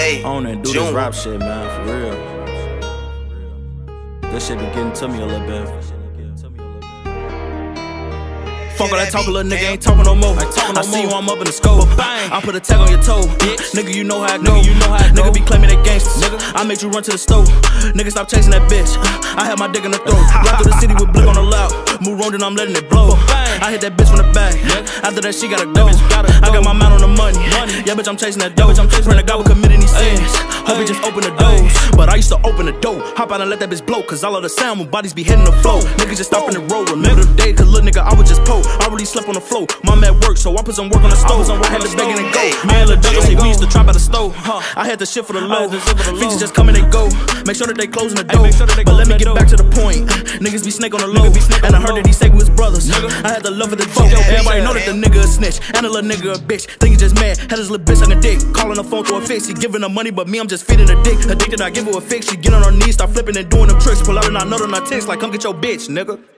Hey, I don't do this rap shit, man, for real. This shit be getting to me a little bit. Fuck all that talk, a little nigga ain't talking no more. I see you, I'm up in the scope. I put a tag on your toe. Nigga, you know how I go. Nigga be claiming they gangsters. I made you run to the stove. Nigga, stop chasing that bitch. I had my dick in the throat. Ride through the city with blick on the loud. Move on, then I'm letting it blow. I hit that bitch from the back. After that, she gotta go. I got my mind on the money. Yeah, bitch, I'm chasing that dough. Friend, a guy with committing these sins. Hope he just open the doors. But I used to open the door. Hop out and let that bitch blow. Cause all of the sound when bodies be hitting the flow. Niggas just stopping the road. Remember the day, cause little nigga, I was just po. I really slept on the floor. Mom at work, so I put some work on the stove. I had to beg and go. Me and Lil Douglas say we used to trap at the stove. I had the shit for the low. Features just come and they go. Make sure that they closing the door. But let me get back to the point. Niggas be snake on the low. And I heard that he say we was brothers. I had the love for the dope. Everybody know that the nigga a snitch. And a little nigga a bitch. Think he just mad. Had his little bitch on a dick. Calling the phone to a fix. He giving her money, but me, I'm just feeding her dick. Addicted, I give her a fix. She get on her knees, start flipping and doing them tricks. Pull out and I know that I text like, come get your bitch, nigga.